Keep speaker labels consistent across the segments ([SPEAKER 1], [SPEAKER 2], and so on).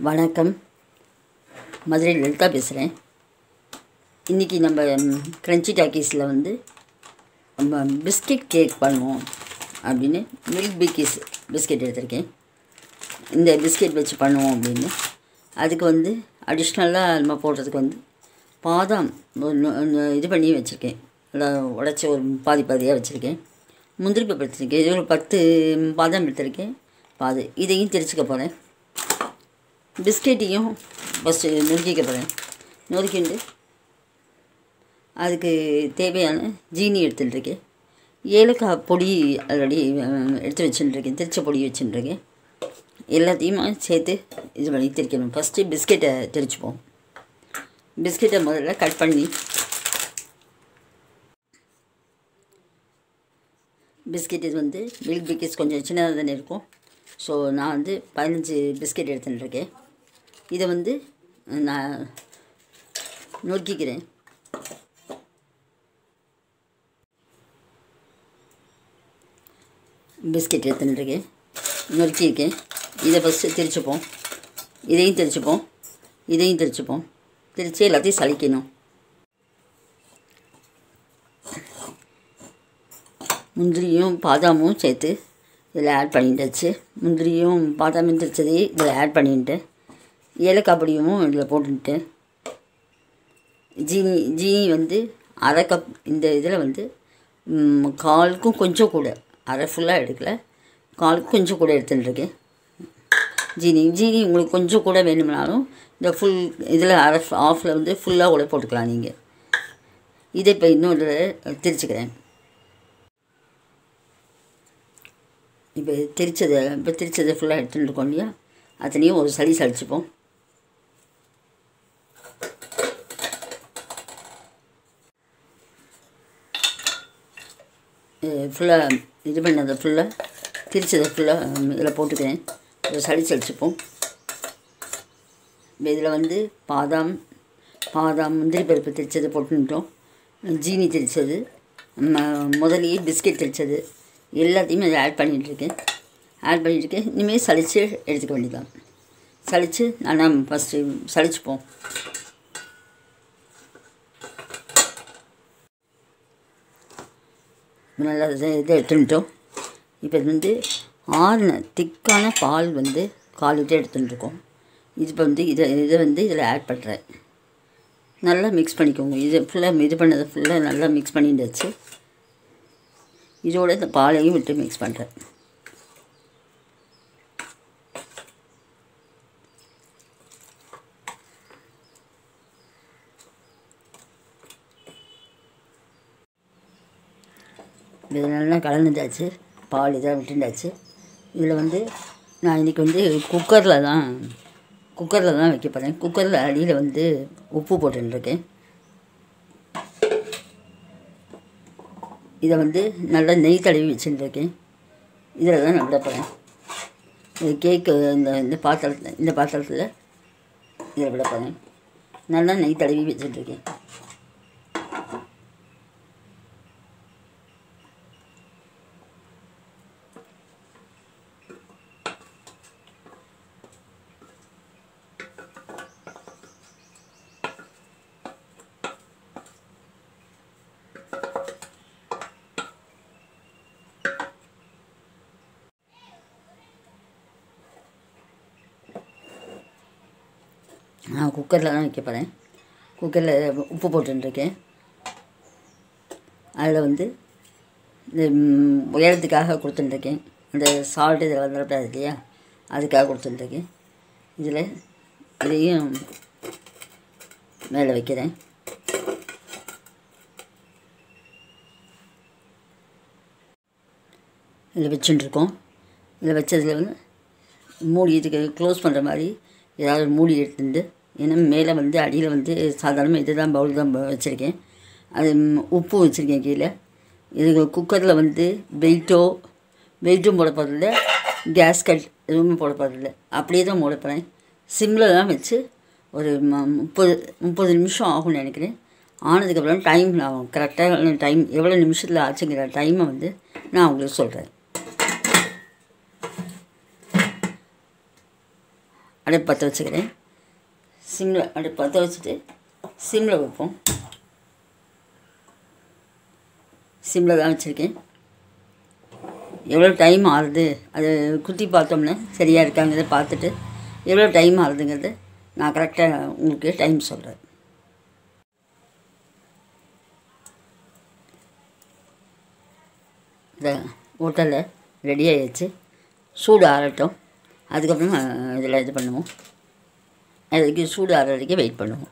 [SPEAKER 1] வணக்கம். மதுரை லலிதா பேசுகிறேன். இன்றைக்கி நம்ம க்ரன்ச்சி டாக்கீஸில் வந்து நம்ம பிஸ்கெட் கேக் பண்ணுவோம் அப்படின்னு மில்க் பிக்கீஸ் பிஸ்கெட் எடுத்திருக்கேன். இந்த பிஸ்கெட் வச்சு பண்ணுவோம் அப்படின்னு அதுக்கு வந்து அடிஷ்னலாக நம்ம போடுறதுக்கு வந்து பாதாம் இது பண்ணி வச்சுருக்கேன். நல்லா உடச்சி ஒரு பாதியாக வச்சுருக்கேன். முந்திரி பருப்பு எடுத்துருக்கேன். இது ஒரு 10 பாதாம் எடுத்திருக்கேன். இதையும் திரிச்சுக்க போகிறேன். பிஸ்கெட்டையும் ஃபஸ்ட்டு நொறுக்கிக்க போகிறேன். நொறுக்கிண்டு அதுக்கு தேவையான ஜீனி எடுத்துட்டுருக்கேன். ஏலக்காய் பொடி ஆல்ரெடி எடுத்து வச்சுட்டுருக்கேன். திரிச்ச பொடி வச்சுட்டுருக்கேன். எல்லாத்தையுமே சேர்த்து இது பண்ணி திரிக்கணும். ஃபஸ்ட்டு பிஸ்கெட்டை திரிச்சுப்போம். பிஸ்கெட்டை முதல்ல கட் பண்ணி பிஸ்கெட் இது வந்து மில்க் பிக்கீஸ் கொஞ்சம் சின்னதாக தானே இருக்கும். ஸோ நான் வந்து 15 பிஸ்கெட் எடுத்துட்டுருக்கேன். இதை வந்து நான் நொறுக்கிக்கிறேன். பிஸ்கெட் எடுத்துட்டுருக்கேன், நொறுக்கியிருக்கேன். இதை ஃபஸ்ட்டு திரிச்சுப்போம். இதையும் திரிச்சுப்போம். திரித்து எல்லாத்தையும் சலிக்கணும். முந்திரியும் பாதாமும் சேர்த்து இதில் ஆட் பண்ணிட்டாச்சு. முந்திரியும் பாதாமும் திரிச்சதையும் இதில் ஆட் பண்ணிட்டேன். ஏலக்காய் பொடியும் இதில் போட்டுட்டேன். ஜீனி வந்து அரை கப். இந்த இதில் வந்து காலுக்கும் கொஞ்சம் கூட, அரை ஃபுல்லாக எடுக்கலை, காலுக்கும் கொஞ்சம் கூட எடுத்துட்டுருக்கேன். ஜீனி உங்களுக்கு கொஞ்சம் கூட வேணும்னாலும் இந்த ஃபுல் இதில் அரை ஆஃபில் வந்து ஃபுல்லாக கூட போட்டுக்கலாம் நீங்கள். இதை இப்போ இன்னும் இதில் திரிச்சுக்கிறேன். இப்போ திரிச்சதை ஃபுல்லாக எடுத்துகிட்டு இருக்கோம் இல்லையா, அத்தனையும் ஒரு சலிச்சுப்போம். ஃபுல்லாக இது பண்ணதை ஃபுல்லாக திரிச்சதை ஃபுல்லாக இதில் போட்டுக்கிறேன். ஒரு சலிச்சுப்போம். இப்போ இதில் வந்து பாதாம் முந்திரி பருப்பு திரிச்சது போட்டுட்டோம். ஜீனி திரிச்சது, முதலையே பிஸ்கெட் திரிச்சது எல்லாத்தையுமே அதை ஆட் பண்ணிகிட்ருக்கேன். இனிமேல் சலித்து எடுத்துக்க வேண்டியதான். சலித்து நல்லா ஃபஸ்ட்டு சலிச்சுப்போம். நல்லா இதை எடுத்துட்டோம். இப்போ இது வந்து ஆறின திக்கான பால் வந்து 1/4 லிட்டர் எடுத்துட்டுருக்கோம். இது இப்போ வந்து இதை வந்து இதில் ஆட் பண்ணுறேன். நல்லா மிக்ஸ் பண்ணிக்கோங்க. இது ஃபுல்லாக இது பண்ணதை ஃபுல்லாக நல்லா மிக்ஸ் பண்ணிட்டாச்சு. இதோட இந்த பாலையும் விட்டு மிக்ஸ் பண்ணுறேன். இது நல்லா கலந்துட்டாச்சு. பால் இதாக விட்டுண்டாச்சு. இதில் வந்து நான் இன்றைக்கி வந்து குக்கரில் தான் வைக்க போகிறேன். குக்கரில் அடியில் வந்து உப்பு போட்டுருக்கேன். இதை வந்து நல்லா நெய் தடவி வச்சுட்டுருக்கேன். இதில் தான் நான் விட போகிறேன். இது கேக்கு இந்த பாத்திரத்தில் இதில் விட போகிறேன். நல்லா நெய் தடவி வச்சுட்டுருக்கேன். நான் குக்கரில் தான் வைக்க போகிறேன். குக்கரில் உப்பு போட்டுருக்கேன். அதில் வந்து இந்த உயரத்துக்காக கொடுத்துட்டுருக்கேன். அந்த சால்ட்டு இதில் வந்துடக்கூடாது இல்லையா, அதுக்காக கொடுத்துட்டுருக்கேன். இதையும் மேலே வைக்கிறேன். இதில் வச்சுட்டுருக்கோம். இதில் வச்சதில் வந்து மூடி இதுக்கு க்ளோஸ் பண்ணுற மாதிரி ஏதாவது மூடி எடுத்துட்டு, ஏன்னா மேலே வந்து அடியில் வந்து சாதாரணமாக இது தான் பவுல் தான் வச்சுருக்கேன். அது உப்பு வச்சுருக்கேன் கீழே. இது குக்கரில் வந்து வெயிட்டும் போட போகிறதில்ல, கேஸ் கட் எதுவுமே போட போகிறதில்ல, அப்படியே தான் மூட போகிறேன். சிம்மில் தான் வச்சு ஒரு 30 நிமிஷம் ஆகும்னு நினைக்கிறேன். ஆனதுக்கப்புறம் டைம் நான் கரெக்டாக டைம் எவ்வளோ நிமிஷத்தில் ஆச்சுங்கிற டைமை வந்து நான் உங்களுக்கு சொல்கிறேன். அடுப்பு பற்ற வச்சுக்கிறேன். சிம்மில் அடுப்பு பற்ற வச்சுட்டு சிம்மில் வைப்போம். சிம்மில் தான் வச்சுருக்கேன். எவ்வளோ டைம் ஆகுது அது குத்தி பார்த்தோம்னா சரியாக இருக்காங்கிறத பார்த்துட்டு எவ்வளோ டைம் ஆகுதுங்கிறத நான் கரெக்டாக உங்களுக்கு டைம் சொல்கிறேன். இந்த ஹோட்டலில் ரெடி ஆகிடுச்சு. சூடு ஆறட்டும். அதுக்கப்புறமா இதில் இது பண்ணுவோம். அதுக்கு சூடு ஆற வரைக்கும் வெயிட் பண்ணுவோம்.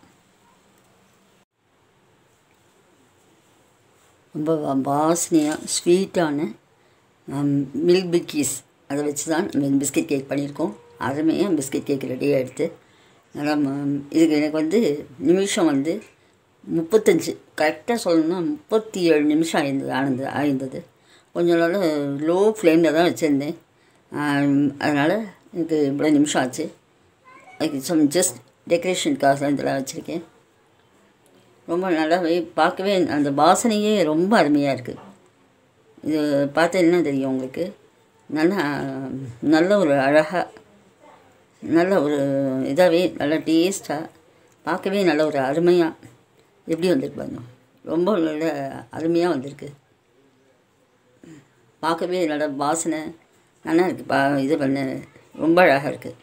[SPEAKER 1] ரொம்ப வாசனையாக ஸ்வீட்டான மில்க் பிக்கீஸ் அதை வச்சு தான் பிஸ்கெட் கேக் பண்ணியிருக்கோம். அருமையாக பிஸ்கெட் கேக் ரெடி ஆகிடுது. நல்லா இதுக்கு எனக்கு வந்து நிமிஷம் வந்து 35 கரெக்டாக சொல்லணும்னா 37 நிமிஷம் ஆயிருந்தது. கொஞ்சம் நாள் லோ ஃப்ளேமில் தான் வச்சுருந்தேன். அதனால் எனக்கு இவ்வளோ நிமிஷம் ஆச்சு. அதுக்கு ஜஸ்ட் டெக்கரேஷனுக்காக தான் இதெல்லாம் வச்சுருக்கேன். ரொம்ப நல்லாவே பார்க்கவே அந்த வாசனையே ரொம்ப அருமையாக இருக்குது. இது பார்த்தீங்கன்னா தெரியும் உங்களுக்கு. நல்ல ஒரு அழகாக நல்ல ஒரு இதாகவே நல்ல டேஸ்ட்டாக பார்க்கவே நல்ல ஒரு அருமையாக எப்படி வந்திருக்கு பாருங்க. ரொம்ப நல்ல அருமையாக வந்திருக்கு. பார்க்கவே நல்ல வாசனை நல்லா இருக்குது. இது பண்ண ரொம்ப அழகாக இருக்குது.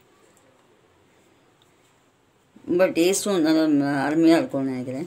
[SPEAKER 1] ரொம்ப டேஸ்ட்டும் நல்ல அருமையாக இருக்கும்னு நினைக்கிறேன்.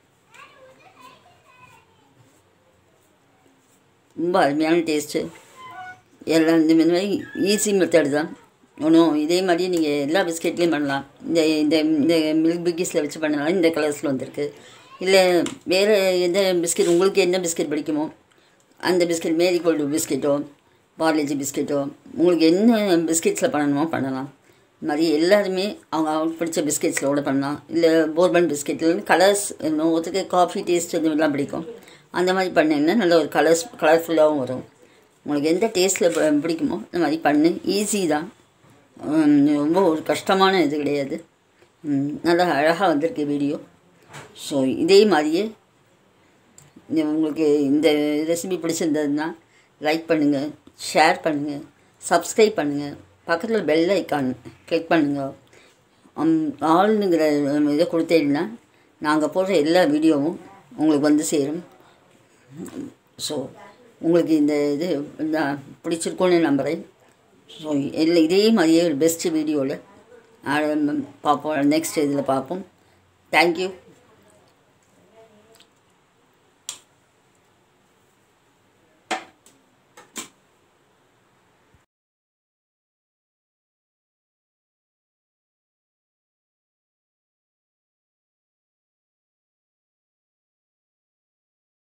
[SPEAKER 1] ரொம்ப அருமையான டேஸ்ட்டு. எல்லாம் இந்த மாதிரி ஈஸி மெத்தடு தான். ஒன்றும் இதே மாதிரி நீங்கள் எல்லா பிஸ்கெட்லேயும் பண்ணலாம். இந்த இந்த இந்த மில்க் பிக்கீஸில் வச்சு பண்ணலாம். இந்த கலர்ஸில் வந்திருக்கு. இல்லை வேறு எந்த பிஸ்கெட் உங்களுக்கு என்ன பிஸ்கெட் பிடிக்குமோ அந்த பிஸ்கெட், மேரிகோல்டு பிஸ்கெட்டோ பார்லேஜி பிஸ்கெட்டோ உங்களுக்கு என்ன பிஸ்கெட்ஸில் பண்ணணுமோ பண்ணலாம். இந்த மாதிரி எல்லாருமே அவங்க பிடிச்ச பிஸ்கெட்ஸில் கூட பண்ணலாம். இல்லை போர்பன் பிஸ்கெட்டில் கலர்ஸ் ஒருத்தருக்கு காஃபி டேஸ்ட் இந்த மாதிரிலாம் பிடிக்கும். அந்த மாதிரி பண்ணிங்கன்னா நல்ல ஒரு கலர்ஃபுல்லாகவும் வரும். உங்களுக்கு எந்த டேஸ்ட்டில் பிடிக்குமோ இந்த மாதிரி பண்ணு. ஈஸி தான். ரொம்ப ஒரு கஷ்டமான இது கிடையாது. நல்லா அழகாக வந்திருக்கு வீடியோ. ஸோ இதே மாதிரியே உங்களுக்கு இந்த ரெசிபி பிடிச்சிருந்ததுன்னா லைக் பண்ணுங்கள், ஷேர் பண்ணுங்கள், சப்ஸ்கிரைப் பண்ணுங்கள். பக்கத்தில் பெல் ஐக்கான் கிளிக் பண்ணுங்கள். ஆளுங்கிற இதை கொடுத்தீங்கன்னா நாங்கள் போடுற எல்லா வீடியோவும் உங்களுக்கு வந்து சேரும். ஸோ உங்களுக்கு இந்த இது பிடிச்சிருக்கோன்னு நம்புகிறேன். ஸோ இதே மாதிரியே ஒரு பெஸ்ட்டு வீடியோவில் பார்ப்போம். நெக்ஸ்ட் இதில் பார்ப்போம். தேங்க்யூ.